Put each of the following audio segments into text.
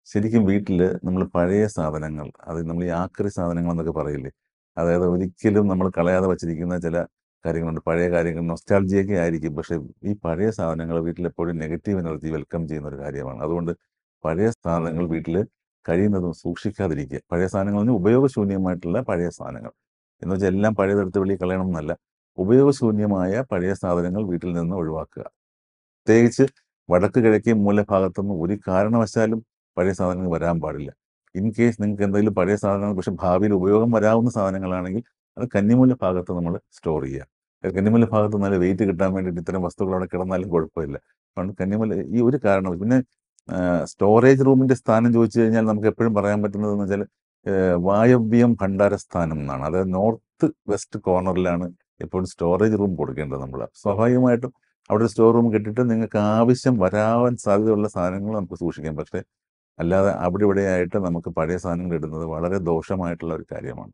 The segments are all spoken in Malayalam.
ശരിക്കും വീട്ടിൽ നമ്മൾ പഴയ സാധനങ്ങൾ, അത് നമ്മൾ ഈ ആക്രി സാധനങ്ങൾ എന്നൊക്കെ പറയില്ലേ, അതായത് ഒരിക്കലും നമ്മൾ കളയാതെ വച്ചിരിക്കുന്ന ചില കാര്യങ്ങളുണ്ട്. പഴയ കാര്യങ്ങൾ നൊസ്റ്റാൾജിയൊക്കെ ആയിരിക്കും, പക്ഷേ ഈ പഴയ സാധനങ്ങൾ വീട്ടിൽ എപ്പോഴും നെഗറ്റീവ് എനർജി വെൽക്കം ചെയ്യുന്ന ഒരു കാര്യമാണ്. അതുകൊണ്ട് പഴയ സാധനങ്ങൾ വീട്ടിൽ കഴിയുന്നതും സൂക്ഷിക്കാതിരിക്കുക. പഴയ സാധനങ്ങൾ എന്ന് പറഞ്ഞാൽ ഉപയോഗശൂന്യമായിട്ടുള്ള പഴയ സാധനങ്ങൾ എന്ന് വെച്ചാൽ എല്ലാം പഴയതെടുത്ത് വെളിയിൽ കളയണം എന്നല്ല. ഉപയോഗശൂന്യമായ പഴയ സാധനങ്ങൾ വീട്ടിൽ നിന്ന് ഒഴിവാക്കുക. പ്രത്യേകിച്ച് വടക്ക് കിഴക്കേ മൂലഭാഗത്തുനിന്ന് ഒരു കാരണവശാലും പഴയ സാധനങ്ങൾ വരാൻ പാടില്ല. ഇൻ കേസ് നിങ്ങൾക്ക് എന്തെങ്കിലും പഴയ സാധനങ്ങൾ പക്ഷേ ഭാവിയിൽ ഉപയോഗം വരാവുന്ന സാധനങ്ങളാണെങ്കിൽ അത് കന്നിമൂല ഭാഗത്ത് നമ്മൾ സ്റ്റോർ ചെയ്യുക. കന്നിമൂല ഭാഗത്ത് നല്ല വെയിറ്റ് കിട്ടാൻ വേണ്ടിയിട്ട് ഇത്തരം വസ്തുക്കൾ അവിടെ കിടന്നാലും കുഴപ്പമില്ല. അതുകൊണ്ട് കന്നിമൂല ഈ ഒരു കാരണം. പിന്നെ സ്റ്റോറേജ് റൂമിൻ്റെ സ്ഥാനം ചോദിച്ചു കഴിഞ്ഞാൽ നമുക്ക് എപ്പോഴും പറയാൻ പറ്റുന്നതെന്ന് വെച്ചാൽ വായവ്യം ഭണ്ഡാരസ്ഥാനം എന്നാണ്. അതായത് നോർത്ത് വെസ്റ്റ് കോർണറിലാണ് എപ്പോഴും സ്റ്റോറേജ് റൂം കൊടുക്കേണ്ടത് നമ്മൾ. സ്വാഭാവികമായിട്ടും അവിടെ ഒരു സ്റ്റോർ റൂം കെട്ടിയിട്ട് നിങ്ങൾക്ക് ആവശ്യം വരാൻ സാധ്യതയുള്ള സാധനങ്ങൾ നമുക്ക് സൂക്ഷിക്കാം. പക്ഷേ അല്ലാതെ അവിടെ ഇവിടെയായിട്ട് നമുക്ക് പഴയ സാധനങ്ങൾ ഇടുന്നത് വളരെ ദോഷമായിട്ടുള്ള ഒരു കാര്യമാണ്.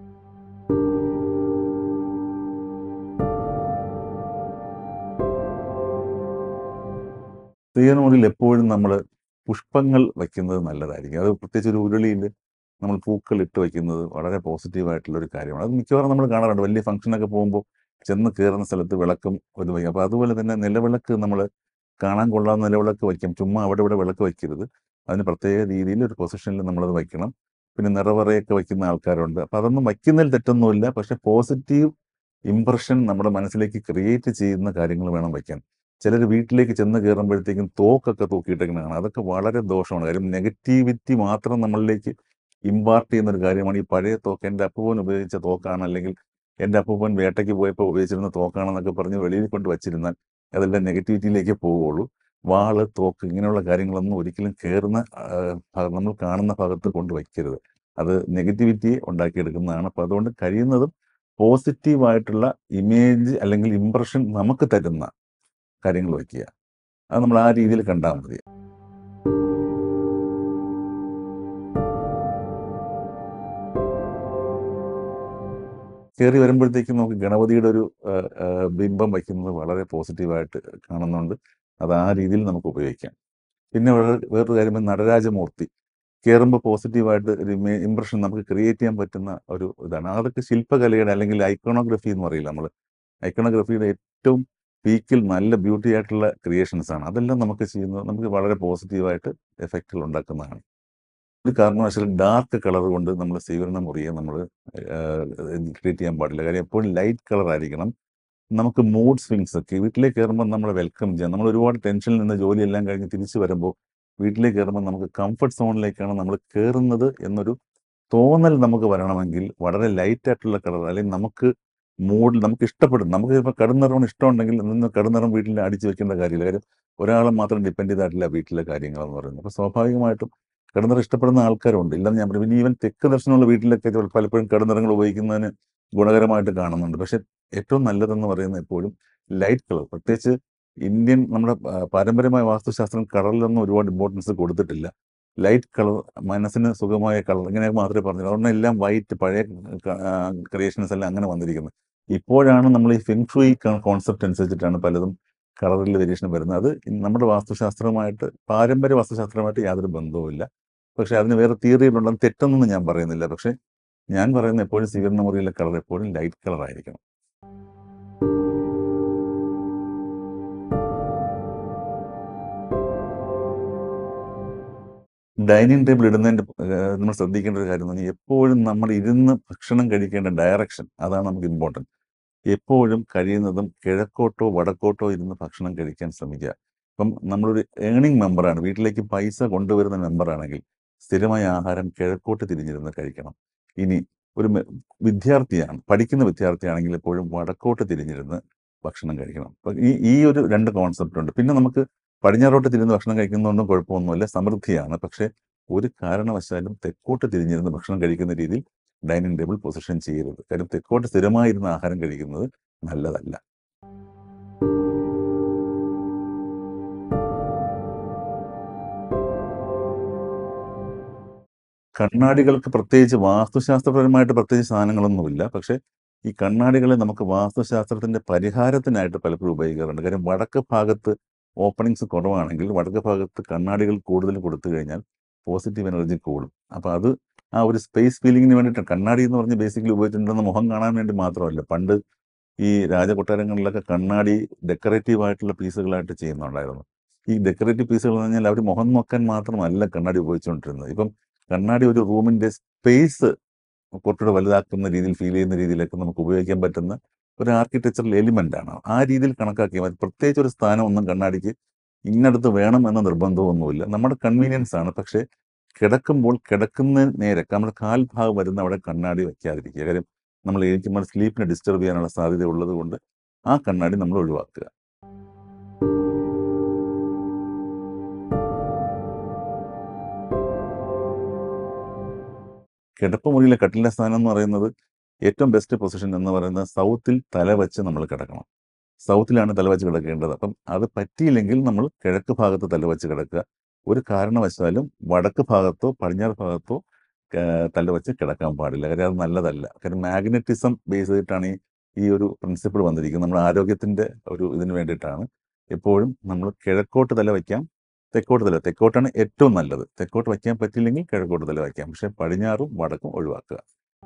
തീയനുള്ളിൽ എപ്പോഴും നമ്മൾ പുഷ്പങ്ങൾ വയ്ക്കുന്നത് നല്ലതായിരിക്കും. അത് പ്രത്യേകിച്ച് ഒരു ഉരുളിയിൽ നമ്മൾ പൂക്കൾ ഇട്ട് വയ്ക്കുന്നത് വളരെ പോസിറ്റീവായിട്ടുള്ള ഒരു കാര്യമാണ്. അത് മിക്കവാറും നമ്മൾ കാണാറുണ്ട്. വലിയ ഫംഗ്ഷനൊക്കെ പോകുമ്പോൾ ചെന്ന് കയറുന്ന സ്ഥലത്ത് വിളക്കും ഒരു വയ്ക്കും. അപ്പോൾ അതുപോലെ തന്നെ നിലവിളക്ക് നമ്മൾ കാണാൻ കൊള്ളാവുന്ന നിലവിളക്ക് വയ്ക്കും. ചുമ്മാ അവിടെ ഇവിടെ വിളക്ക് വയ്ക്കരുത്. അതിന് പ്രത്യേക രീതിയിൽ ഒരു പൊസിഷനിൽ നമ്മളത് വയ്ക്കണം. പിന്നെ നിറവറയൊക്കെ വയ്ക്കുന്ന ആൾക്കാരുണ്ട്. അപ്പോൾ അതൊന്നും വയ്ക്കുന്നതിൽ തെറ്റൊന്നുമില്ല. പക്ഷേ പോസിറ്റീവ് ഇംപ്രഷൻ നമ്മുടെ മനസ്സിലേക്ക് ക്രിയേറ്റ് ചെയ്യുന്ന കാര്യങ്ങൾ വേണം വയ്ക്കാൻ. ചിലർ വീട്ടിലേക്ക് ചെന്ന് കയറുമ്പോഴത്തേക്കും തോക്കൊക്കെ തൂക്കിയിട്ടേക്കുന്നതാണ്. അതൊക്കെ വളരെ ദോഷമാണ്. കാര്യം നെഗറ്റിവിറ്റി മാത്രം നമ്മളിലേക്ക് ഇമ്പാർട്ട് ചെയ്യുന്നൊരു കാര്യമാണ്. ഈ പഴയ തോക്ക് എൻ്റെ അപ്പൂപ്പൻ ഉപയോഗിച്ച തോക്കാണ്, അല്ലെങ്കിൽ എൻ്റെ അപ്പൂപ്പൻ വേട്ടയ്ക്ക് പോയപ്പോൾ ഉപയോഗിച്ചിരുന്ന തോക്കാണെന്നൊക്കെ പറഞ്ഞ് വെളിയിൽ കൊണ്ട് വച്ചിരുന്നാൽ അതെല്ലാം നെഗറ്റിവിറ്റിയിലേക്ക് പോവുകയുള്ളൂ. വാള്, തോക്ക് ഇങ്ങനെയുള്ള കാര്യങ്ങളൊന്നും ഒരിക്കലും കയറുന്ന നമ്മൾ കാണുന്ന ഭാഗത്ത് കൊണ്ട് വയ്ക്കരുത്. അത് നെഗറ്റിവിറ്റിയെ ഉണ്ടാക്കിയെടുക്കുന്നതാണ്. അപ്പോൾ അതുകൊണ്ട് കഴിയുന്നതും പോസിറ്റീവായിട്ടുള്ള ഇമേജ് അല്ലെങ്കിൽ ഇംപ്രഷൻ നമുക്ക് തരുന്ന കാര്യങ്ങൾ വയ്ക്കുക. അത് നമ്മൾ ആ രീതിയിൽ കണ്ടാൽ മതി. കയറി വരുമ്പോഴത്തേക്കും നമുക്ക് ഗണപതിയുടെ ഒരു ബിംബം വയ്ക്കുന്നത് വളരെ പോസിറ്റീവായിട്ട് കാണുന്നുണ്ട്. അത് ആ രീതിയിൽ നമുക്ക് ഉപയോഗിക്കാം. പിന്നെ വേറൊരു കാര്യം, നടരാജമൂർത്തി കയറുമ്പോൾ പോസിറ്റീവായിട്ട് ഒരു ഇംപ്രഷൻ നമുക്ക് ക്രിയേറ്റ് ചെയ്യാൻ പറ്റുന്ന ഒരു ഇതാണ്. അതൊക്കെ ശില്പകലയുടെ അല്ലെങ്കിൽ ഐക്കോണോഗ്രഫി എന്ന് പറയില്ല നമ്മൾ. ഐക്കോണോഗ്രഫിയുടെ ഏറ്റവും പീക്കിൽ നല്ല ബ്യൂട്ടി ആയിട്ടുള്ള ക്രിയേഷൻസ് ആണ്. അതെല്ലാം നമുക്ക് ചെയ്യുന്നത് നമുക്ക് വളരെ പോസിറ്റീവായിട്ട് എഫക്റ്റുകൾ ഉണ്ടാക്കുന്നതാണ്. ഒരു കാരണവശാലും ഡാർക്ക് കളർ കൊണ്ട് നമ്മൾ സ്വീകരണ മുറിയെ നമ്മൾ ക്രിയേറ്റ് ചെയ്യാൻ പാടില്ല. കാര്യം എപ്പോഴും ലൈറ്റ് കളർ ആയിരിക്കണം. നമുക്ക് മൂഡ് സ്വിങ്സ് ഒക്കെ വീട്ടിലേക്ക് കയറുമ്പോൾ നമ്മൾ വെൽക്കം ചെയ്യാം. നമ്മൾ ഒരുപാട് ടെൻഷനിൽ നിന്ന് ജോലിയെല്ലാം കഴിഞ്ഞ് തിരിച്ചു വരുമ്പോൾ വീട്ടിലേക്ക് കയറുമ്പോൾ നമുക്ക് കംഫർട്ട് സോണിലേക്കാണ് നമ്മൾ കയറുന്നത് എന്നൊരു തോന്നൽ നമുക്ക് വരണമെങ്കിൽ വളരെ ലൈറ്റ് ആയിട്ടുള്ള കളർ, അല്ലെങ്കിൽ നമുക്ക് മൂഡിൽ നമുക്ക് ഇഷ്ടപ്പെടും. നമുക്ക് ഇപ്പോൾ കടുനിറം ഇഷ്ടമുണ്ടെങ്കിൽ നിന്ന് കടുനിറം വീട്ടിൽ അടിച്ചു വെക്കേണ്ട കാര്യമില്ല. കാര്യം ഒരാളെ മാത്രം ഡിപ്പെൻഡ് ചെയ്തായിട്ടില്ല വീട്ടിലെ കാര്യങ്ങളെന്ന് പറയുന്നത്. അപ്പോൾ സ്വാഭാവികമായിട്ടും കടുനിറം ഇഷ്ടപ്പെടുന്ന ആൾക്കാരുണ്ട്, ഇല്ലെന്ന് ഞാൻ പറയും. പിന്നെ ഈവൻ തെക്ക് ദർശനമുള്ള വീട്ടിലൊക്കെ പലപ്പോഴും കടുനിറങ്ങൾ ഉപയോഗിക്കുന്നതിന് ഗുണകരമായിട്ട് കാണുന്നുണ്ട്. പക്ഷേ ഏറ്റവും നല്ലതെന്ന് പറയുന്നത് എപ്പോഴും ലൈറ്റ് കളർ. പ്രത്യേകിച്ച് ഇന്ത്യൻ നമ്മുടെ പാരമ്പര്യമായ വാസ്തുശാസ്ത്രം കളറിലൊന്നും ഒരുപാട് ഇമ്പോർട്ടൻസ് കൊടുത്തിട്ടില്ല. ലൈറ്റ് കളർ, മനസ്സിന് സുഖമായ കളർ, ഇങ്ങനെ മാത്രമേ പറഞ്ഞുള്ളൂ. അതുകൊണ്ട് എല്ലാം വൈറ്റ്, പഴയ ക്രിയേഷൻസ് എല്ലാം അങ്ങനെ വന്നിരിക്കുന്നത്. ഇപ്പോഴാണ് നമ്മൾ ഈ ഫെങ് ഷൂയി കോൺസെപ്റ്റ് അനുസരിച്ചിട്ടാണ് പലതും കളറിൽ വേരിയേഷൻ വരുന്നത്. അത് നമ്മുടെ വാസ്തുശാസ്ത്രമായിട്ട്, പാരമ്പര്യ വാസ്തുശാസ്ത്രമായിട്ട് യാതൊരു ബന്ധവുമില്ല. പക്ഷേ അതിന് വേറെ തിയറികളുണ്ടെന്ന് തെറ്റൊന്നും ഞാൻ പറയുന്നില്ല. പക്ഷേ ഞാൻ പറയുന്നത് എപ്പോഴും സ്വീകരണ മുറിയിലെ കളർ എപ്പോഴും ലൈറ്റ് കളർ ആയിരിക്കണം. ഡൈനിങ് ടേബിൾ ഇടുന്നതിൻ്റെ നമ്മൾ ശ്രദ്ധിക്കേണ്ട ഒരു കാര്യം എന്ന് പറഞ്ഞാൽ എപ്പോഴും നമ്മൾ ഇരുന്ന് ഭക്ഷണം കഴിക്കേണ്ട ഡയറക്ഷൻ, അതാണ് നമുക്ക് ഇമ്പോർട്ടൻറ്റ്. എപ്പോഴും കഴിയുന്നതും കിഴക്കോട്ടോ വടക്കോട്ടോ ഇരുന്ന് ഭക്ഷണം കഴിക്കാൻ ശ്രമിക്കുക. ഇപ്പം നമ്മളൊരു ഏണിംഗ് മെമ്പറാണ്, വീട്ടിലേക്ക് പൈസ കൊണ്ടുവരുന്ന മെമ്പറാണെങ്കിൽ സ്ഥിരമായ ആഹാരം കിഴക്കോട്ട് തിരിഞ്ഞിരുന്ന് കഴിക്കണം. ഇനി ഒരു വിദ്യാർത്ഥിയാണ്, പഠിക്കുന്ന വിദ്യാർത്ഥിയാണെങ്കിൽ എപ്പോഴും വടക്കോട്ട് തിരിഞ്ഞിരുന്ന് ഭക്ഷണം കഴിക്കണം. അപ്പം ഈ ഒരു രണ്ട് കോൺസെപ്റ്റ് ഉണ്ട്. പിന്നെ നമുക്ക് പടിഞ്ഞാറോട്ട് തിരിഞ്ഞ് ഭക്ഷണം കഴിക്കുന്നതുകൊണ്ടും കുഴപ്പമൊന്നുമില്ല, സമൃദ്ധിയാണ്. പക്ഷേ ഒരു കാരണവശാലും തെക്കോട്ട് തിരിഞ്ഞിരുന്ന് ഭക്ഷണം കഴിക്കുന്ന രീതിയിൽ ഡൈനിങ് ടേബിൾ പൊസിഷൻ ചെയ്യരുത്. കാര്യം തെക്കോട്ട് സ്ഥിരമായിരുന്ന ആഹാരം കഴിക്കുന്നത് നല്ലതല്ല. കണ്ണാടികൾക്ക് പ്രത്യേകിച്ച് വാസ്തുശാസ്ത്രപരമായിട്ട് പ്രത്യേകിച്ച് സാധനങ്ങളൊന്നുമില്ല. പക്ഷേ ഈ കണ്ണാടികളെ നമുക്ക് വാസ്തുശാസ്ത്രത്തിൻ്റെ പരിഹാരത്തിനായിട്ട് പലപ്പോഴും ഉപയോഗിക്കാറുണ്ട്. കാര്യം വടക്ക് ഭാഗത്ത് ഓപ്പണിങ്സ് കുറവാണെങ്കിൽ വടക്ക് ഭാഗത്ത് കണ്ണാടികൾ കൂടുതൽ കൊടുത്തു കഴിഞ്ഞാൽ പോസിറ്റീവ് എനർജി കൂടും. അപ്പോൾ അത് ആ ഒരു സ്പേസ് ഫീലിങ്ങിന് വേണ്ടിയിട്ടാണ്. കണ്ണാടി എന്ന് പറഞ്ഞ് ബേസിക്കലി ഉപയോഗിച്ചിട്ടുണ്ടെന്ന് മുഖം കാണാൻ വേണ്ടി മാത്രമല്ല. പണ്ട് ഈ രാജകൊട്ടാരങ്ങളിലൊക്കെ കണ്ണാടി ഡെക്കറേറ്റീവ് ആയിട്ടുള്ള പീസുകളായിട്ട് ചെയ്യുന്നുണ്ടായിരുന്നു. ഈ ഡെക്കറേറ്റീവ് പീസുകൾ എന്ന് പറഞ്ഞാൽ അവർ മുഖം നോക്കാൻ മാത്രമല്ല കണ്ണാടി ഉപയോഗിച്ചുകൊണ്ടിരുന്നത്. ഇപ്പം കണ്ണാടി ഒരു റൂമിൻ്റെ സ്പേസ് കുറച്ചുകൂടെ വലുതാക്കുന്ന രീതിയിൽ ഫീൽ ചെയ്യുന്ന രീതിയിലൊക്കെ നമുക്ക് ഉപയോഗിക്കാൻ പറ്റുന്ന ഒരു ആർക്കിടെക്ചറൽ എലിമെൻ്റ് ആണ്. ആ രീതിയിൽ കണക്കാക്കിയാൽ മതി. പ്രത്യേകിച്ച് ഒരു സ്ഥാനമൊന്നും കണ്ണാടിക്ക് ഇന്നടത്ത് വേണം എന്ന നിർബന്ധമൊന്നുമില്ല. നമ്മുടെ കൺവീനിയൻസ് ആണ്. പക്ഷേ കിടക്കുമ്പോൾ കിടക്കുന്ന നേരെ നമ്മുടെ കാൽഭാഗം വരുന്ന അവിടെ കണ്ണാടി വയ്ക്കാതിരിക്കുക. കാര്യം നമ്മൾ ഇരിക്കുമ്പോൾ സ്ലീപ്പിനെ ഡിസ്റ്റർബ് ചെയ്യാനുള്ള സാധ്യത ഉള്ളത് കൊണ്ട് ആ കണ്ണാടി നമ്മൾ ഒഴിവാക്കുക. കിടപ്പ് മുറിയിലെ കട്ടിലിൻ്റെ സ്ഥാനം എന്ന് പറയുന്നത് ഏറ്റവും ബെസ്റ്റ് പൊസിഷൻ എന്ന് പറയുന്നത് സൗത്തിൽ തല വെച്ച് നമ്മൾ കിടക്കണം. സൗത്തിലാണ് തല വെച്ച് കിടക്കേണ്ടത്. അപ്പം അത് പറ്റിയില്ലെങ്കിൽ നമ്മൾ കിഴക്ക് ഭാഗത്ത് തല വെച്ച് കിടക്കുക. ഒരു കാരണവശാലും വടക്ക് ഭാഗത്തോ പടിഞ്ഞാറ് ഭാഗത്തോ തല വെച്ച് കിടക്കാൻ പാടില്ല. കാര്യം അത് നല്ലതല്ല. കാര്യം മാഗ്നറ്റിസം ബേസ് ചെയ്തിട്ടാണ് ഈ ഒരു പ്രിൻസിപ്പിൾ വന്നിരിക്കുന്നത്. നമ്മുടെ ആരോഗ്യത്തിൻ്റെ ഒരു ഇതിന് വേണ്ടിയിട്ടാണ്. എപ്പോഴും നമ്മൾ കിഴക്കോട്ട് തല വയ്ക്കാം, തെക്കോട്ടാണ് ഏറ്റവും നല്ലത്. തെക്കോട്ട് വയ്ക്കാൻ പറ്റില്ലെങ്കിൽ കിഴക്കോട്ട് തല വയ്ക്കാം. പക്ഷേ പടിഞ്ഞാറും വടക്കും ഒഴിവാക്കുക.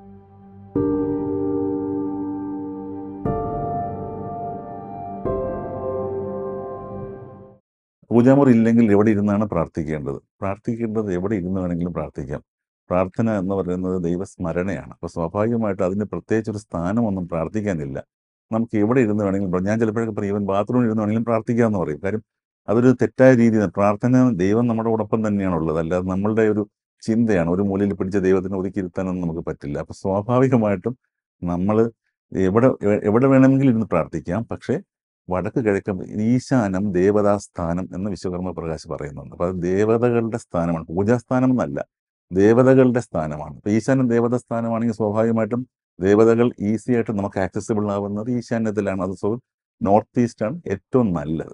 പൂജാമുറി ഇല്ലെങ്കിൽ എവിടെ ഇരുന്നാണ് പ്രാർത്ഥിക്കേണ്ടത് എവിടെ ഇരുന്ന് വേണമെങ്കിലും പ്രാർത്ഥിക്കാം. പ്രാർത്ഥന എന്ന് പറയുന്നത് ദൈവസ്മരണയാണ്. അപ്പോൾ സ്വാഭാവികമായിട്ട് അതിന് പ്രത്യേകിച്ചൊരു സ്ഥാനമൊന്നും പ്രാർത്ഥിക്കാനില്ല. നമുക്ക് എവിടെ ഇരുന്ന് വേണമെങ്കിലും, ഞാൻ ചിലപ്പോഴൊക്കെ പറയും ഈവൻ ബാത്റൂമിൽ ഇരുന്ന് വേണമെങ്കിലും പ്രാർത്ഥിക്കാമെന്ന് പറയും. കാര്യം അതൊരു തെറ്റായ രീതിയാണ്. പ്രാർത്ഥന ദൈവം നമ്മുടെ ഒപ്പം തന്നെയാണുള്ളത്. അല്ലാതെ നമ്മളുടെ ഒരു ചിന്തയാണ്. ഒരു മൂലയിൽ പിടിച്ച ദൈവത്തിനെ ഒതുക്കിയിരുത്താനൊന്നും നമുക്ക് പറ്റില്ല. അപ്പോൾ സ്വാഭാവികമായിട്ടും നമ്മൾ എവിടെ വേണമെങ്കിലും ഇരുന്ന് പ്രാർത്ഥിക്കാം. പക്ഷേ വടക്ക് കിഴക്ക് ഈശാനം ദേവതാസ്ഥാനം എന്ന് വിശ്വകർമ്മ പ്രകാശ് പറയുന്നുണ്ട്. അപ്പോൾ അത് ദേവതകളുടെ സ്ഥാനമാണ്, പൂജാസ്ഥാനം എന്നല്ല, ദേവതകളുടെ സ്ഥാനമാണ്. അപ്പോൾ ഈശാനം ദേവതാ സ്ഥാനമാണെങ്കിൽ സ്വാഭാവികമായിട്ടും ദേവതകൾ ഈസി ആയിട്ട് നമുക്ക് ആക്സസിബിൾ ആവുന്നത് ഈശാന്യത്തിലാണ്. അത് നോർത്ത് ഈസ്റ്റാണ് ഏറ്റവും നല്ലത്.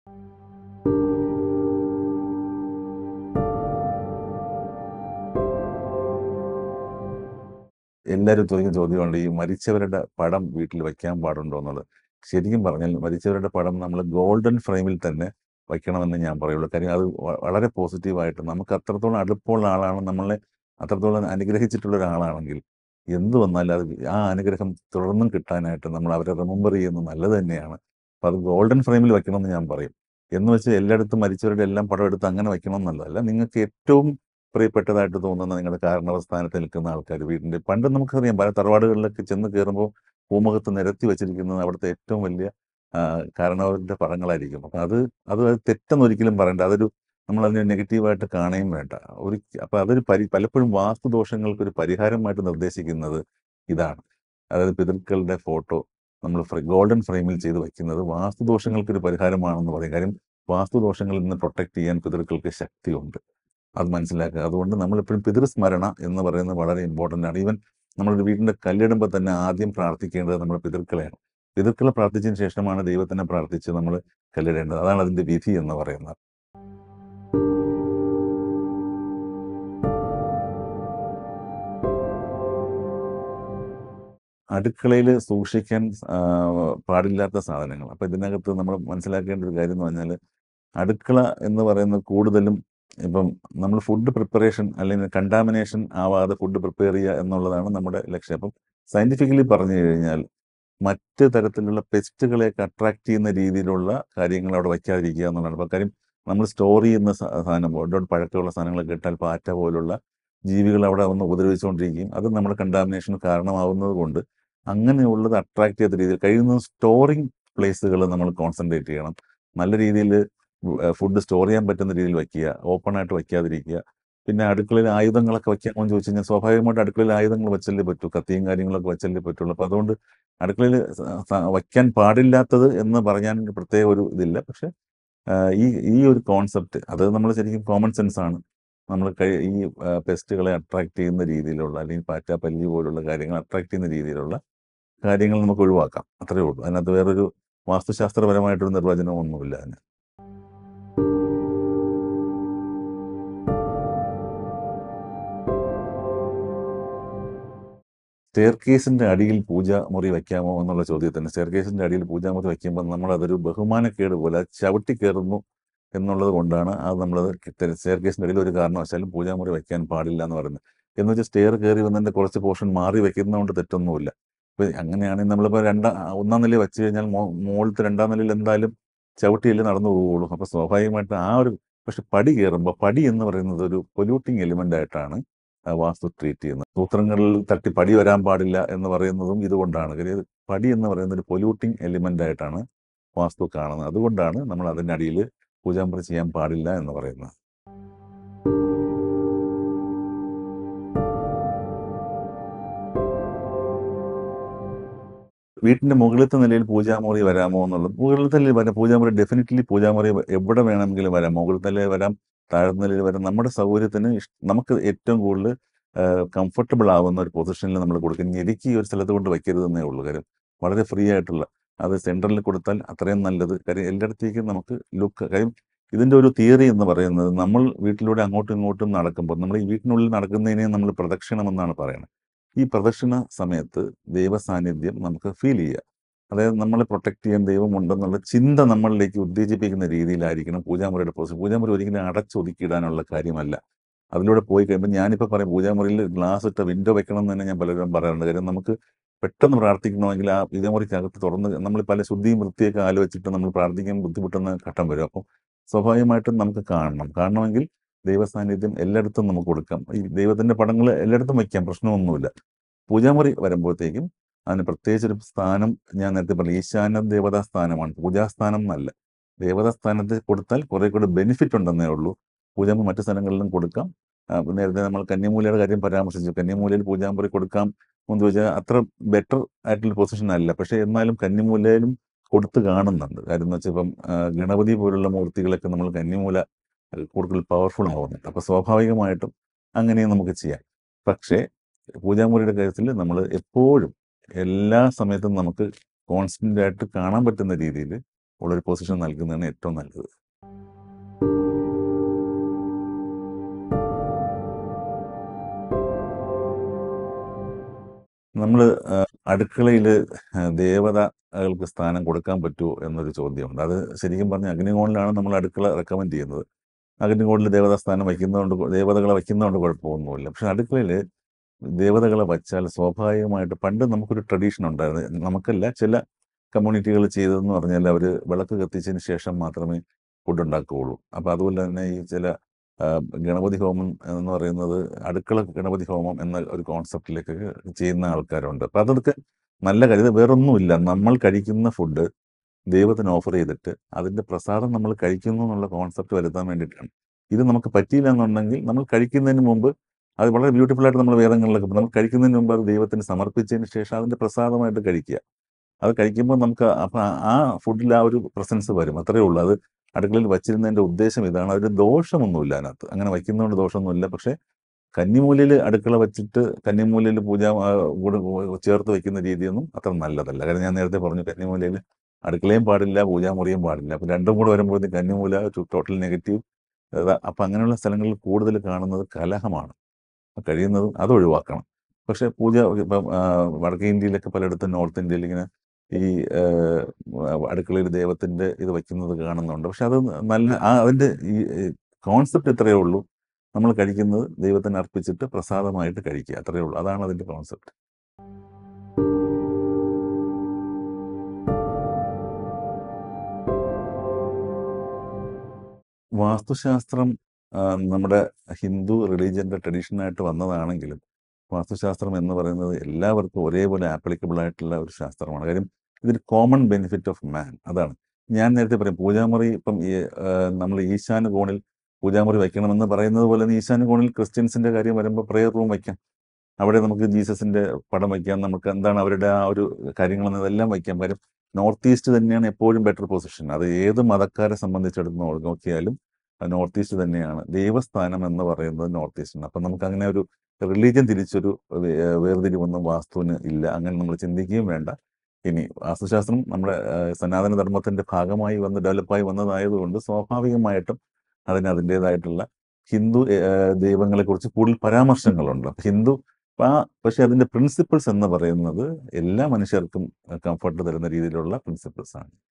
എല്ലാവരും ചോദിക്കുന്ന ചോദ്യമുണ്ട്, ഈ മരിച്ചവരുടെ പടം വീട്ടിൽ വയ്ക്കാൻ പാടുണ്ടോ എന്നുള്ളത്. ശരിക്കും പറഞ്ഞാൽ മരിച്ചവരുടെ പടം നമ്മൾ ഗോൾഡൻ ഫ്രെയിമിൽ തന്നെ വയ്ക്കണമെന്ന് ഞാൻ പറയുള്ളൂ. കാര്യം അത് വളരെ പോസിറ്റീവായിട്ട് നമുക്ക് അത്രത്തോളം അടുപ്പമുള്ള ആളാണ്, നമ്മളെ അത്രത്തോളം അനുഗ്രഹിച്ചിട്ടുള്ള ഒരാളാണെങ്കിൽ എന്ത് വന്നാലും അത് ആ അനുഗ്രഹം തുടർന്നും കിട്ടാനായിട്ട് നമ്മൾ അവരെ റിമെമ്പർ ചെയ്യുന്നത് നല്ലത് തന്നെയാണ്. അപ്പോൾ അത് ഗോൾഡൻ ഫ്രെയിമിൽ വയ്ക്കണമെന്ന് ഞാൻ പറയും. എന്ന് വെച്ച് എല്ലായിടത്തും മരിച്ചവരുടെ എല്ലാം പടം എടുത്ത് അങ്ങനെ വയ്ക്കണമെന്നല്ല. നിങ്ങൾക്ക് ഏറ്റവും പ്രിയപ്പെട്ടതായിട്ട് തോന്നുന്ന നിങ്ങളുടെ കാരണവസ്ഥാനത്ത് നിൽക്കുന്ന ആൾക്കാർ വീടിൻ്റെ, പണ്ട് നമുക്കറിയാം പല തറവാടുകളിലൊക്കെ ചെന്ന് കയറുമ്പോൾ പൂമുഖത്ത് നിരത്തി വെച്ചിരിക്കുന്നത് അവിടുത്തെ ഏറ്റവും വലിയ കാരണവരുടെ പടങ്ങളായിരിക്കും. അപ്പം അത് തെറ്റെന്ന് ഒരിക്കലും പറയണ്ട. അതൊരു നമ്മളതിനെ നെഗറ്റീവായിട്ട് കാണുകയും വേണ്ട. അപ്പം അതൊരു പലപ്പോഴും വാസ്തുദോഷങ്ങൾക്കൊരു പരിഹാരമായിട്ട് നിർദ്ദേശിക്കുന്നത് ഇതാണ്. അതായത് പിതൃക്കളുടെ ഫോട്ടോ നമ്മൾ ഗോൾഡൻ ഫ്രെയിമിൽ ചെയ്ത് വയ്ക്കുന്നത് വാസ്തുദോഷങ്ങൾക്കൊരു പരിഹാരമാണെന്ന് പറയും. കാര്യം വാസ്തുദോഷങ്ങളിൽ നിന്ന് പ്രൊട്ടക്റ്റ് ചെയ്യാൻ പിതൃക്കൾക്ക് ശക്തിയുണ്ട്. അത് മനസ്സിലാക്കുക. അതുകൊണ്ട് നമ്മളെപ്പോഴും പിതൃസ്മരണ എന്ന് പറയുന്നത് വളരെ ഇമ്പോർട്ടൻ്റ് ആണ്. ഈവൻ നമ്മളൊരു വീടിൻ്റെ കല്ലിടുമ്പോൾ തന്നെ ആദ്യം പ്രാർത്ഥിക്കേണ്ടത് നമ്മുടെ പിതൃക്കളെയാണ്. പിതൃക്കളെ പ്രാർത്ഥിച്ചതിന് ശേഷമാണ് ദൈവത്തിനെ പ്രാർത്ഥിച്ച് നമ്മൾ കല്ലിടേണ്ടത്. അതാണ് അതിൻ്റെ വിധി എന്ന് പറയുന്നത്. അടുക്കളയിൽ സൂക്ഷിക്കാൻ പാടില്ലാത്ത സാധനങ്ങൾ. അപ്പോൾ ഇതിനകത്ത് നമ്മൾ മനസ്സിലാക്കേണ്ട ഒരു കാര്യം എന്ന് പറഞ്ഞാൽ, അടുക്കള എന്ന് പറയുന്നത് കൂടുതലും ഇപ്പം നമ്മൾ ഫുഡ് പ്രിപ്പറേഷൻ അല്ലെങ്കിൽ കണ്ടാമിനേഷൻ ആവാതെ ഫുഡ് പ്രിപ്പയർ ചെയ്യുക എന്നുള്ളതാണ് നമ്മുടെ ലക്ഷ്യം. അപ്പം സയൻറ്റിഫിക്കലി പറഞ്ഞു കഴിഞ്ഞാൽ മറ്റ് തരത്തിലുള്ള പെസ്റ്റുകളെയൊക്കെ അട്രാക്ട് ചെയ്യുന്ന രീതിയിലുള്ള കാര്യങ്ങൾ അവിടെ വയ്ക്കാതിരിക്കുക എന്നുള്ളതാണ്. അപ്പോൾ കാര്യം നമ്മൾ സ്റ്റോർ ചെയ്യുന്ന സാധനം ഒരുപാട് പഴക്കമുള്ള സാധനങ്ങളൊക്കെ ഇട്ടാൽ പാറ്റ പോലുള്ള ജീവികൾ അവിടെ വന്ന് ഉപദ്രവിച്ചുകൊണ്ടിരിക്കുകയും അത് നമ്മുടെ കണ്ടാമിനേഷന് കാരണമാവുന്നത് കൊണ്ട് അങ്ങനെയുള്ളത് അട്രാക്ട് ചെയ്യാത്ത രീതിയിൽ കഴിയുന്ന സ്റ്റോറിങ് പ്ലേസുകൾ നമ്മൾ കോൺസെൻട്രേറ്റ് ചെയ്യണം. നല്ല രീതിയിൽ ഫുഡ് സ്റ്റോർ ചെയ്യാൻ പറ്റുന്ന രീതിയിൽ വയ്ക്കുക, ഓപ്പണായിട്ട് വയ്ക്കാതിരിക്കുക. പിന്നെ അടുക്കളയിൽ ആയുധങ്ങളൊക്കെ വയ്ക്കാമോ എന്ന് ചോദിച്ചു കഴിഞ്ഞാൽ സ്വാഭാവികമായിട്ട് അടുക്കളയിൽ ആയുധങ്ങൾ വെച്ചല്ലേ പറ്റൂ, കത്തിയും കാര്യങ്ങളൊക്കെ വെച്ചല്ലേ പറ്റുള്ളൂ. അപ്പോൾ അതുകൊണ്ട് അടുക്കളയിൽ വയ്ക്കാൻ പാടില്ലാത്തത് എന്ന് പറയാൻ പ്രത്യേക ഒരു ഇതില്ല. പക്ഷെ ഈ ഒരു കോൺസെപ്റ്റ് അത് നമ്മൾ ശരിക്കും കോമൺ സെൻസ് ആണ്. നമ്മൾ ഈ പെസ്റ്റുകളെ അട്രാക്ട് ചെയ്യുന്ന രീതിയിലുള്ള അല്ലെങ്കിൽ പാറ്റ പല്ലി പോലുള്ള കാര്യങ്ങൾ അട്രാക്ട് ചെയ്യുന്ന രീതിയിലുള്ള കാര്യങ്ങൾ നമുക്ക് ഒഴിവാക്കാം. അത്രയേ ഉള്ളൂ. അതിനകത്ത് വേറൊരു വാസ്തുശാസ്ത്രപരമായിട്ടൊരു നിർവചനം ഒന്നുമില്ല അതിന്. സ്റ്റെയർകേസിൻ്റെ അടിയിൽ പൂജാമുറി വയ്ക്കാമോ എന്നുള്ള ചോദ്യത്തിന്, സ്റ്റെയർകേസിൻ്റെ അടിയിൽ പൂജാമുറി വയ്ക്കുമ്പോൾ നമ്മളതൊരു ബഹുമാനക്കേട് പോലെ ചവിട്ടി കയറുന്നു എന്നുള്ളത് കൊണ്ടാണ് അത് നമ്മളത് സ്റ്റെയർ കേസിൻ്റെ ഇടയിൽ ഒരു കാരണവശാലും പൂജാമുറി വയ്ക്കാൻ പാടില്ല എന്ന് പറയുന്നത്. എന്ന് വെച്ചാൽ സ്റ്റെയർ കയറി വന്നതിൻ്റെ കുറച്ച് പോർഷൻ മാറി വയ്ക്കുന്നതുകൊണ്ട് തെറ്റൊന്നുമില്ല. ഇപ്പം അങ്ങനെയാണെങ്കിൽ നമ്മളിപ്പോൾ ഒന്നാം നിലയിൽ വെച്ച് കഴിഞ്ഞാൽ മുകളിലത്തെ രണ്ടാം നിലയിൽ എന്തായാലും ചവിട്ടിയല്ലേ നടന്നു പോവുള്ളൂ. അപ്പോൾ സ്വാഭാവികമായിട്ട് പക്ഷെ പടി കയറുമ്പോൾ പടി എന്ന് പറയുന്നത് ഒരു പൊല്യൂട്ടിങ് എലിമെൻ്റ് ആയിട്ടാണ് വാസ്തു ട്രീറ്റ് ചെയ്യുന്നത്. സൂത്രങ്ങളിൽ തട്ടി പടി വരാൻ പാടില്ല എന്ന് പറയുന്നതും ഇതുകൊണ്ടാണ്. കാര്യം പടി എന്ന് പറയുന്നത് ഒരു പൊല്യൂട്ടിങ് എലിമെൻ്റ് ആയിട്ടാണ് വാസ്തു കാണുന്നത്. അതുകൊണ്ടാണ് നമ്മൾ അതിൻ്റെ അടിയിൽ പൂജാമുറി ചെയ്യാൻ പാടില്ല എന്ന് പറയുന്നത്. വീട്ടിൻ്റെ മുകളിലത്തെ നിലയിൽ പൂജാമുറി വരാമോ എന്നുള്ളത്, മുകളിലത്തെ നിലയിൽ വരാം. പൂജാമുറി ഡെഫിനറ്റ്ലി പൂജാമുറി എവിടെ വേണമെങ്കിലും വരാം. മുകളിലത്തെ നിലയിൽ വരാം, താഴത്തെ നിലയിൽ വരാം. നമ്മുടെ സൗകര്യത്തിന് നമുക്ക് ഏറ്റവും കൂടുതൽ കംഫർട്ടബിൾ ആവുന്ന ഒരു പൊസിഷനിൽ നമ്മൾ കൊടുക്കും. ഞെരുക്കി ഒരു സ്ഥലത്ത് കൊണ്ട് വയ്ക്കരുതെന്നേ ഉള്ളൂ. കാര്യം വളരെ ഫ്രീ ആയിട്ടുള്ള അത് സെൻറ്ററിൽ കൊടുത്താൽ അത്രയും നല്ലത്. കാര്യം എല്ലായിടത്തേക്കും നമുക്ക് കാര്യം ഇതിൻ്റെ ഒരു തിയറി എന്ന് പറയുന്നത്, നമ്മൾ വീട്ടിലൂടെ അങ്ങോട്ടും ഇങ്ങോട്ടും നടക്കുമ്പോൾ നമ്മൾ ഈ വീട്ടിനുള്ളിൽ നടക്കുന്നതിനെ നമ്മൾ പ്രദക്ഷിണം എന്നാണ് പറയുന്നത്. ഈ പ്രദക്ഷിണ സമയത്ത് ദൈവ സാന്നിധ്യം നമുക്ക് ഫീൽ ചെയ്യുക. അതായത് നമ്മളെ പ്രൊട്ടക്ട് ചെയ്യാൻ ദൈവമുണ്ടെന്നുള്ള ചിന്ത നമ്മളിലേക്ക് ഉത്തേജിപ്പിക്കുന്ന രീതിയിലായിരിക്കണം പൂജാമുറിയുടെ പ്രോസസ്. പൂജാമുറി ഒരിക്കലും അടച്ചൊതുക്കിയിടാനുള്ള കാര്യമല്ല. അതിലൂടെ പോയി കഴിയുമ്പോൾ ഞാനിപ്പോൾ പറയും, പൂജാമുറിയിൽ ഗ്ലാസ് ഇട്ട വിൻഡോ വെക്കണം എന്ന് തന്നെ ഞാൻ പലരും പറയാറുണ്ട്. കാര്യം നമുക്ക് പെട്ടെന്ന് പ്രാർത്ഥിക്കണമെങ്കിൽ ആ പൂജാമുറിക്കകത്ത് തുറന്ന് നമ്മൾ പല ശുദ്ധിയും വൃത്തിയൊക്കെ ആലോചിച്ചിട്ട് നമ്മൾ പ്രാർത്ഥിക്കാൻ ബുദ്ധിമുട്ടുന്ന ഘട്ടം വരും. അപ്പം സ്വാഭാവികമായിട്ടും നമുക്ക് കാണണമെങ്കിൽ ദൈവസാന്നിധ്യം എല്ലായിടത്തും നമുക്ക് കൊടുക്കാം. ഈ ദൈവത്തിൻ്റെ പടങ്ങൾ എല്ലായിടത്തും വയ്ക്കാം, പ്രശ്നമൊന്നുമില്ല. പൂജാമുറി വരുമ്പോഴത്തേക്കും അതിന് പ്രത്യേകിച്ചൊരു സ്ഥാനം ഞാൻ നേരത്തെ പറഞ്ഞു, ഈശാന ദേവതാ സ്ഥാനമാണ്, പൂജാസ്ഥാനം എന്നല്ല. ദേവതാ സ്ഥാനത്ത് കൊടുത്താൽ കുറേ കൂടെ ബെനിഫിറ്റ് ഉണ്ടെന്നേ ഉള്ളൂ. പൂജാമുറി മറ്റു സ്ഥലങ്ങളിലും കൊടുക്കാം. നേരത്തെ നമ്മൾ കന്നിമൂലയുടെ കാര്യം പരാമർശിച്ചു. കന്നിമൂലയിൽ പൂജാമുറി കൊടുക്കാം എന്ന് ചോദിച്ചാൽ അത്ര ബെറ്റർ ആയിട്ടുള്ള പൊസിഷൻ അല്ല. പക്ഷേ എന്നാലും കന്നിമൂലയിലും കൊടുത്ത് കാണുന്നുണ്ട്. കാര്യം എന്ന് വെച്ചാൽ ഇപ്പം ഗണപതി പോലുള്ള മൂർത്തികളൊക്കെ നമ്മൾ കന്നിമൂല കൂടുതൽ പവർഫുൾ ആവുന്നുണ്ട്. അപ്പോൾ സ്വാഭാവികമായിട്ടും അങ്ങനെയും നമുക്ക് ചെയ്യാം. പക്ഷേ പൂജാമുറിയുടെ കാര്യത്തിൽ നമ്മൾ എപ്പോഴും എല്ലാ സമയത്തും നമുക്ക് കോൺസ്റ്റൻ്റ് ആയിട്ട് കാണാൻ പറ്റുന്ന രീതിയിൽ ഉള്ളൊരു പൊസിഷൻ നൽകുന്നതാണ് ഏറ്റവും നല്ലത്. നമ്മൾ അടുക്കളയിൽ ദേവതകൾക്ക് സ്ഥാനം കൊടുക്കാൻ പറ്റുമോ എന്നൊരു ചോദ്യമുണ്ട്. അത് ശരിക്കും പറഞ്ഞാൽ അഗ്നികോണിലാണ് നമ്മൾ അടുക്കള റെക്കമെൻഡ് ചെയ്യുന്നത്. അഗ്നികോണിൽ ദേവതാസ്ഥാനം ദേവതകളെ വയ്ക്കുന്നതുകൊണ്ട് കുഴപ്പമൊന്നുമില്ല. പക്ഷെ അടുക്കളയിൽ ദേവതകളെ വച്ചാൽ സ്വാഭാവികമായിട്ട് പണ്ട് നമുക്കൊരു ട്രഡീഷൻ ഉണ്ടായിരുന്നു. നമുക്കല്ല, ചില കമ്മ്യൂണിറ്റികൾ ചെയ്തതെന്ന് പറഞ്ഞാൽ അവർ വിളക്ക് കത്തിച്ചതിന് ശേഷം മാത്രമേ ഫുഡ് ഉണ്ടാക്കുകയുള്ളൂ. അപ്പോൾ അതുപോലെ തന്നെ ഈ ചില ഗണപതി ഹോമം എന്ന് പറയുന്നത് അടുക്കള ഗണപതി ഹോമം എന്ന ഒരു കോൺസെപ്റ്റിലേക്ക് ചെയ്യുന്ന ആൾക്കാരുണ്ട്. അപ്പം അതൊക്കെ നല്ല കാര്യം. ഇത് വേറൊന്നുമില്ല, നമ്മൾ കഴിക്കുന്ന ഫുഡ് ദൈവത്തിന് ഓഫർ ചെയ്തിട്ട് അതിൻ്റെ പ്രസാദം നമ്മൾ കഴിക്കുന്നു എന്നുള്ള കോൺസെപ്റ്റ് വരുത്താൻ വേണ്ടിയിട്ടാണ്. ഇത് നമുക്ക് പറ്റിയില്ല എന്നുണ്ടെങ്കിൽ നമ്മൾ കഴിക്കുന്നതിന് മുമ്പ് അത് വളരെ ബ്യൂട്ടിഫുൾ ആയിട്ട് നമ്മൾ വേദങ്ങളിലൊക്കെ നമ്മൾ കഴിക്കുന്നതിന് മുമ്പ് അത് ദൈവത്തിന് സമർപ്പിച്ചതിന് ശേഷം അതിൻ്റെ പ്രസാദമായിട്ട് കഴിക്കുക. അത് കഴിക്കുമ്പോൾ നമുക്ക് അപ്പം ആ ഫുഡിൽ ആ ഒരു പ്രസൻസ് വരും, അത്രയേ ഉള്ളൂ. അത് അടുക്കളയിൽ വച്ചിരുന്നതിൻ്റെ ഉദ്ദേശം ഇതാണ്. അതിൽ ദോഷമൊന്നുമില്ല അതിനകത്ത്, അങ്ങനെ വയ്ക്കുന്നതുകൊണ്ട് ദോഷമൊന്നുമില്ല. പക്ഷേ കന്നിമൂലയിൽ അടുക്കള വെച്ചിട്ട് കന്നിമൂലയിൽ കൂടെ ചേർത്ത് വയ്ക്കുന്ന രീതിയൊന്നും അത്ര നല്ലതല്ല. കാരണം ഞാൻ നേരത്തെ പറഞ്ഞു, കന്നിമൂലയിൽ അടുക്കളയും പാടില്ല, പൂജാമുറിയും പാടില്ല. അപ്പം രണ്ടും കൂടെ വരുമ്പോഴത്തേക്കും കന്നിമൂല ടോട്ടൽ നെഗറ്റീവ്. അപ്പം അങ്ങനെയുള്ള സ്ഥലങ്ങളിൽ കൂടുതൽ കാണുന്നത് കലഹമാണ്. കഴിയുന്നതും അത് ഒഴിവാക്കണം. പക്ഷേ ഇപ്പം വടക്കേ ഇന്ത്യയിലൊക്കെ പലയിടത്തും നോർത്ത് ഇന്ത്യയിൽ ഇങ്ങനെ ഈ അടുക്കളയിൽ ദൈവത്തിൻ്റെ ഇത് വയ്ക്കുന്നത് കാണുന്നുണ്ട്. പക്ഷെ അത് അതിൻ്റെ ഈ കോൺസെപ്റ്റ് ഇത്രയേ ഉള്ളൂ. നമ്മൾ കഴിക്കുന്നത് ദൈവത്തിന് അർപ്പിച്ചിട്ട് പ്രസാദമായിട്ട് കഴിക്കുക, അത്രയേ ഉള്ളൂ. അതാണ് അതിൻ്റെ കോൺസെപ്റ്റ്. വാസ്തുശാസ്ത്രം നമ്മുടെ ഹിന്ദു റിലീജിയൻ്റെ ട്രഡീഷനായിട്ട് വന്നതാണെങ്കിലും വാസ്തുശാസ്ത്രം എന്ന് പറയുന്നത് എല്ലാവർക്കും ഒരേപോലെ ആപ്ലിക്കബിൾ ആയിട്ടുള്ള ഒരു ശാസ്ത്രമാണ്. കാര്യം ഇതൊരു കോമൺ ബെനിഫിറ്റ് ഓഫ് മാൻ. അതാണ് ഞാൻ നേരത്തെ പറയും. പൂജാമുറി ഇപ്പം നമ്മൾ ഈശാന കോണിൽ പൂജാമുറി വയ്ക്കണമെന്ന് പറയുന്നത് പോലെ ഈശാന കോണിൽ ക്രിസ്ത്യൻസിൻ്റെ കാര്യം വരുമ്പോൾ പ്രെയർ റൂം വയ്ക്കാം. അവിടെ നമുക്ക് ജീസസിൻ്റെ പടം വയ്ക്കാം. നമുക്ക് എന്താണ് അവരുടെ ആ ഒരു കാര്യങ്ങളെന്നതെല്ലാം വയ്ക്കാം. കാര്യം നോർത്ത് ഈസ്റ്റ് തന്നെയാണ് എപ്പോഴും ബെറ്റർ പൊസിഷൻ. അത് ഏത് മതക്കാരെ സംബന്ധിച്ചിടത്തോളം നോക്കിയാലും നോർത്ത് ഈസ്റ്റ് തന്നെയാണ്. ദൈവസ്ഥാനം എന്ന് പറയുന്നത് നോർത്ത് ഈസ്റ്റാണ്. അപ്പം നമുക്ക് അങ്ങനെ ഒരു റിലീജിയൻ തിരിച്ചൊരു വേർതിരിവൊന്നും വാസ്തുവിന് ഇല്ല. അങ്ങനെ നമ്മൾ ചിന്തിക്കുകയും വേണ്ട. ഇനി വാസ്തുശാസ്ത്രം നമ്മുടെ സനാതന ധർമ്മത്തിൻ്റെ ഭാഗമായി ഡെവലപ്പായി വന്നതായതുകൊണ്ട് സ്വാഭാവികമായിട്ടും അതിൻ്റേതായിട്ടുള്ള ഹിന്ദു ദൈവങ്ങളെക്കുറിച്ച് കൂടുതൽ പരാമർശങ്ങളുണ്ട്. പക്ഷേ അതിൻ്റെ പ്രിൻസിപ്പിൾസ് എന്ന് പറയുന്നത് എല്ലാ മനുഷ്യർക്കും കംഫർട്ട് തരുന്ന രീതിയിലുള്ള പ്രിൻസിപ്പിൾസാണ്.